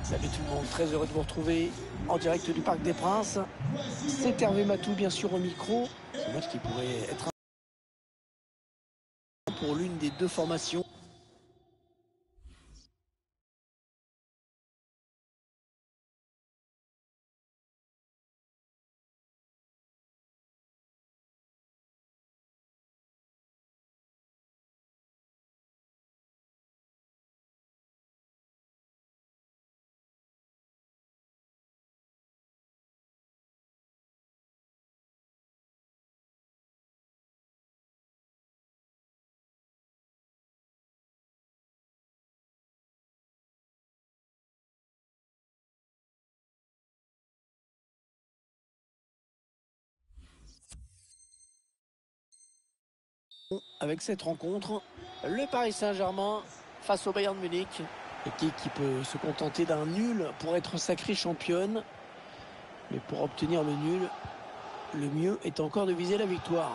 Salut tout le monde, très heureux de vous retrouver en direct du Parc des Princes. C'est Hervé Matou bien sûr au micro. C'est un match qui pourrait être pour l'une des deux formations. Avec cette rencontre, le Paris Saint-Germain face au Bayern de Munich. Équipe qui peut se contenter d'un nul pour être sacrée championne. Mais pour obtenir le nul, le mieux est encore de viser la victoire.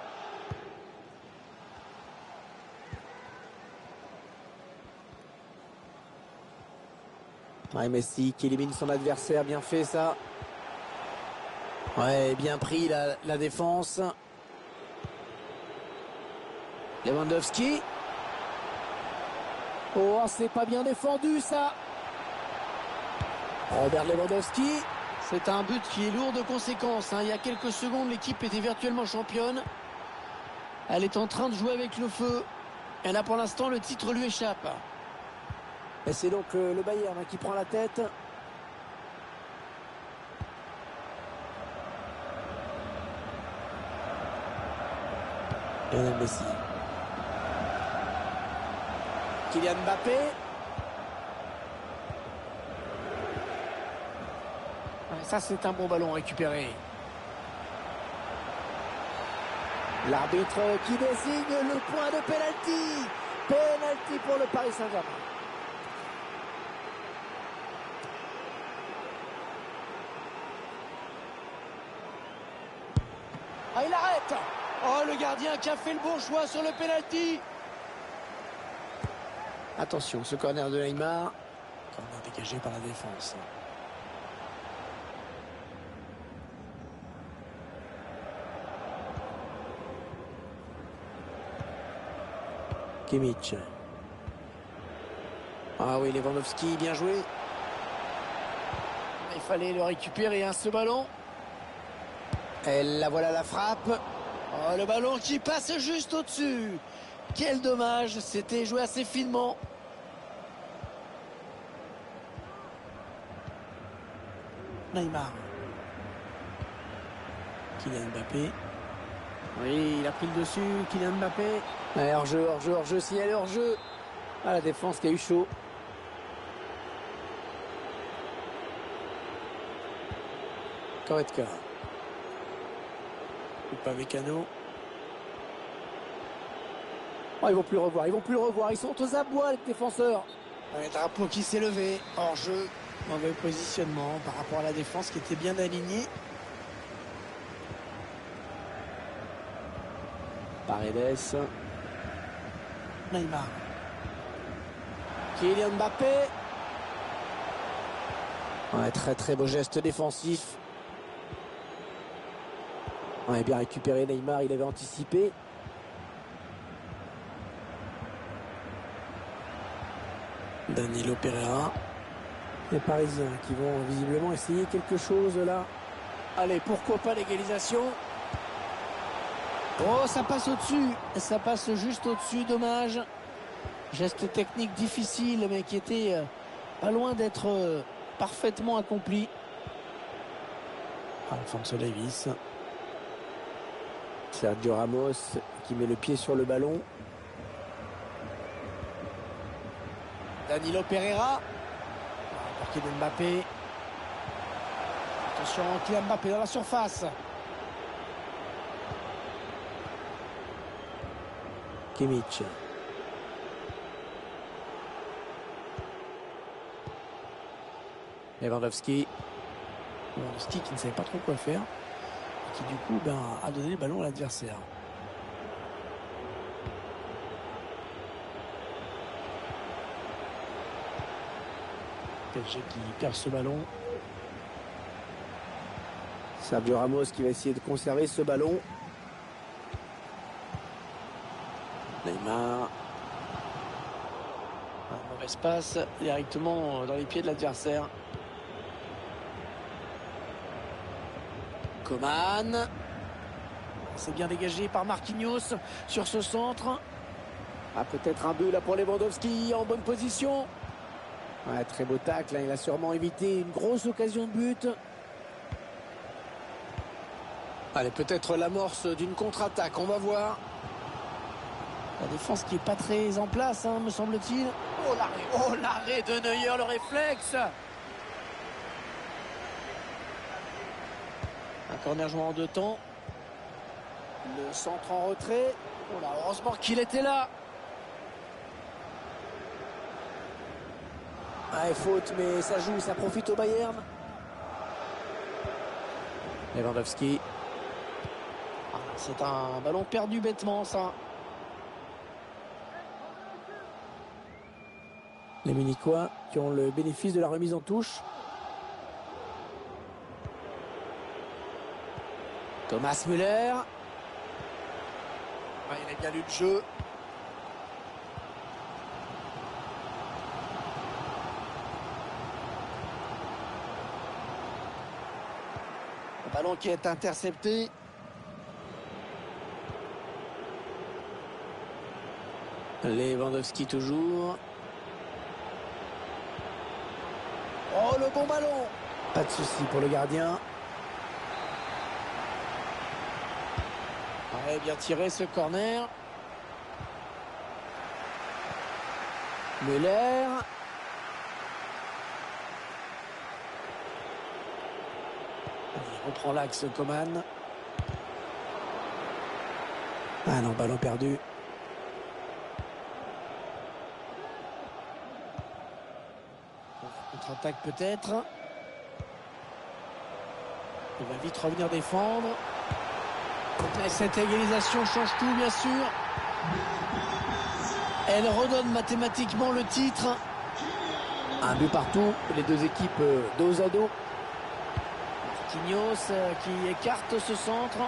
Ouais, Messi qui élimine son adversaire, bien fait ça. Ouais, bien pris la défense. Lewandowski. Oh, c'est pas bien défendu ça. Robert Lewandowski. C'est un but qui est lourd de conséquences. Il y a quelques secondes, l'équipe était virtuellement championne. Elle est en train de jouer avec le feu. Et là, pour l'instant, le titre lui échappe. Et c'est donc le Bayern qui prend la tête. Lionel Messi. Kylian Mbappé. Ça, c'est un bon ballon récupéré. L'arbitre qui désigne le point de pénalty. Pénalty pour le Paris Saint-Germain. Ah, il arrête. Oh, le gardien qui a fait le bon choix sur le pénalty. Attention, ce corner de Neymar. Corner dégagé par la défense. Kimmich. Ah oui, Lewandowski, bien joué. Il fallait le récupérer, ce ballon. Et là, voilà la frappe. Oh, le ballon qui passe juste au-dessus. Quel dommage, c'était joué assez finement. Neymar. Kylian Mbappé. Oui, il a pris le dessus, Kylian Mbappé. Ouais, hors-jeu, si elle est hors-jeu. Ah, la défense qui a eu chaud. Goretzka. Upamecano. Oh, ils vont plus le revoir, ils sont aux abois les défenseurs. Un drapeau qui s'est levé, hors-jeu. Mauvais positionnement par rapport à la défense qui était bien alignée. Paredes. Neymar. Kylian Mbappé. Ouais, très beau geste défensif. Ouais, bien récupéré Neymar, il avait anticipé. Danilo Pereira. Les Parisiens qui vont visiblement essayer quelque chose là. Allez, pourquoi pas l'égalisation. Oh, ça passe au-dessus. Ça passe juste au-dessus, dommage. Geste technique difficile, mais qui était pas loin d'être parfaitement accompli. Alphonso Davies. Sergio Ramos qui met le pied sur le ballon. Danilo Pereira. Pour Kylian Mbappé. Attention, Kylian Mbappé dans la surface. Kimmich. Lewandowski. Lewandowski qui ne savait pas trop quoi faire. Et qui du coup a donné le ballon à l'adversaire. PSG qui perd ce ballon. Sergio Ramos qui va essayer de conserver ce ballon. Neymar. Un mauvais passe directement dans les pieds de l'adversaire. Coman. C'est bien dégagé par Marquinhos sur ce centre. Ah, peut-être un but là pour Lewandowski en bonne position. Ouais, très beau tacle, hein. Il a sûrement évité une grosse occasion de but. Allez, peut-être l'amorce d'une contre-attaque, on va voir. La défense qui est pas très en place, hein, me semble-t-il. Oh, l'arrêt de Neuer, le réflexe. Un corner joué en deux temps. Le centre en retrait. Oh là, heureusement qu'il était là. Ah, faute, mais ça joue, ça profite au Bayern. Lewandowski. Ah, c'est un ballon perdu bêtement, ça. Les Munichois qui ont le bénéfice de la remise en touche. Thomas Müller. Ah, il a bien lu le jeu. Le ballon qui est intercepté. Lewandowski toujours. Oh, le bon ballon. Pas de souci pour le gardien. Ouais, bien tiré ce corner. Müller. Il reprend l'axe Coman. Ah non, ballon perdu. Contre-attaque peut-être. Il va vite revenir défendre. Et cette égalisation change tout, bien sûr. Elle redonne mathématiquement le titre. Un but partout, les deux équipes dos à dos. Marquinhos qui écarte ce centre.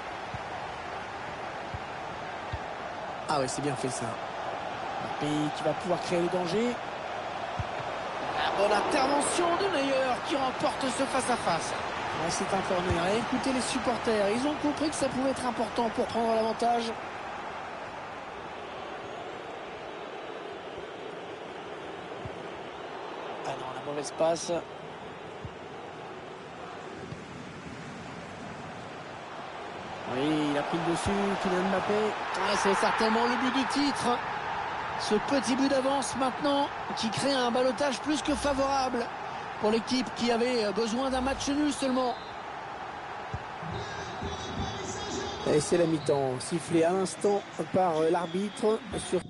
Ah oui, c'est bien fait ça. Mbappé qui va pouvoir créer le danger. La bonne intervention de Neuer qui remporte ce face-à-face. Ouais, c'est un corner. Et écoutez les supporters, ils ont compris que ça pouvait être important pour prendre l'avantage. Ah non, la mauvaise passe. Oui, il a pris le dessus, Kylian Mbappé. Ouais, c'est certainement le but du titre. Ce petit but d'avance maintenant qui crée un ballottage plus que favorable pour l'équipe qui avait besoin d'un match nul seulement. Et c'est la mi-temps, sifflé à l'instant par l'arbitre sur...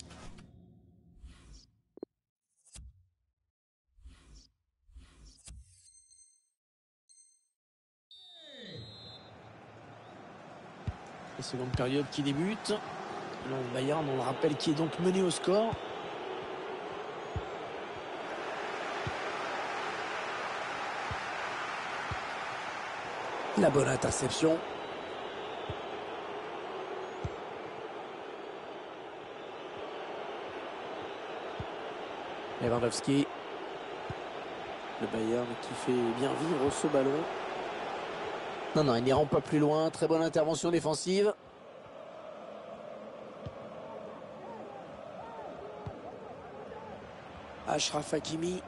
La seconde période qui débute. Le Bayern, on le rappelle, qui est donc mené au score. La bonne interception. Lewandowski. Le Bayern qui fait bien vivre ce ballon. Non, il n'ira pas plus loin. Très bonne intervention défensive. Achraf Hakimi.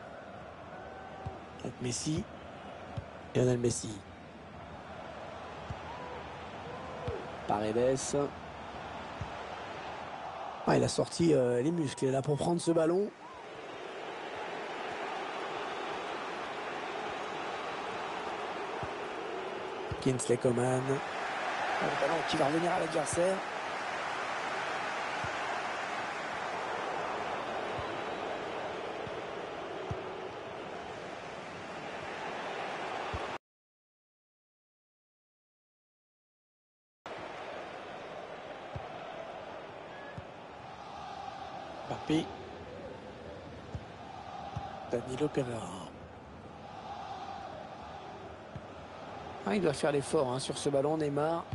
Avec Messi. Lionel Messi. Paredes. Ah, il a sorti les muscles là pour prendre ce ballon. Kingsley Coman. Le ballon qui va revenir à l'adversaire. Mbappé. Danilo Pereira. Ah, il doit faire l'effort sur ce ballon, Neymar.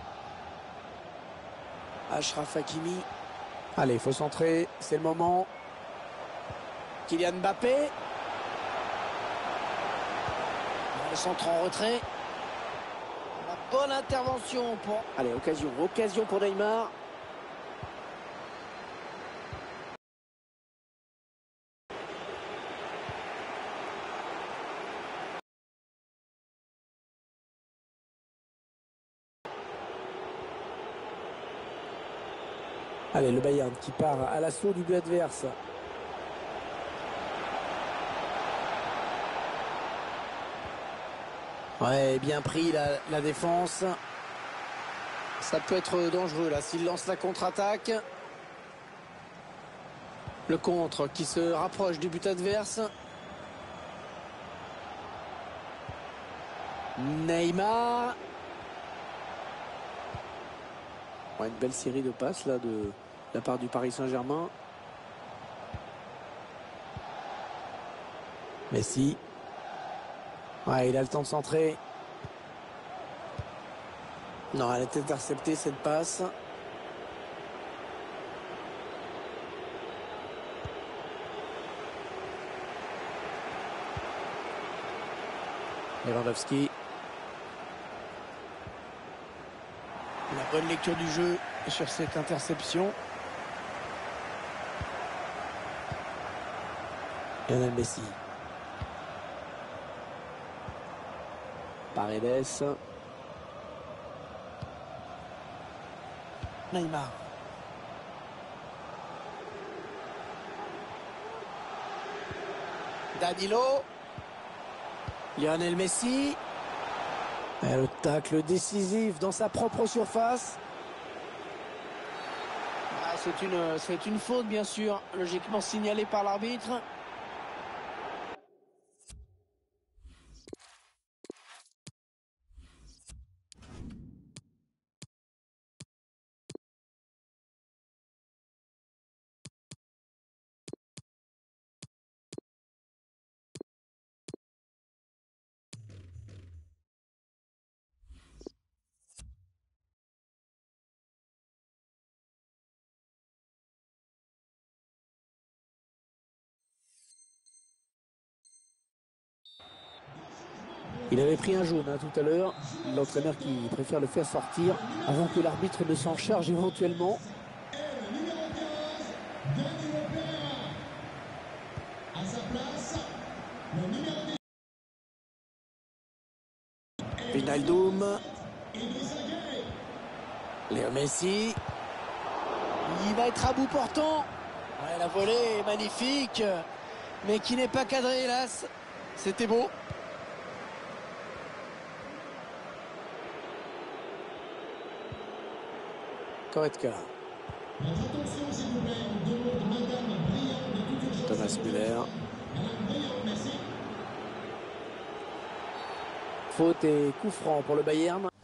Achraf Hakimi. Allez, il faut centrer, c'est le moment. Kylian Mbappé. Le centre en retrait. La bonne intervention pour... Allez, occasion pour Neymar. Allez, le Bayern qui part à l'assaut du but adverse. Ouais, bien pris la défense. Ça peut être dangereux là s'il lance la contre-attaque. Le contre qui se rapproche du but adverse. Neymar. Ouais, une belle série de passes là de la part du Paris Saint-Germain. Messi. Ouais, il a le temps de centrer. Non, elle est interceptée cette passe. Lewandowski. La bonne lecture du jeu sur cette interception. Lionel Messi. Paredes. Neymar. Danilo. Lionel Messi. Et le tacle décisif dans sa propre surface. Ah, c'est une faute bien sûr, logiquement signalée par l'arbitre. Il avait pris un jaune tout à l'heure. L'entraîneur qui préfère le faire sortir avant que l'arbitre ne s'en charge éventuellement. Wijnaldum. Léo Messi. Il va être à bout portant. Ouais, la volée est magnifique, mais qui n'est pas cadrée, hélas. C'était beau. Goretzka. Thomas Müller. Faute et coup franc pour le Bayern.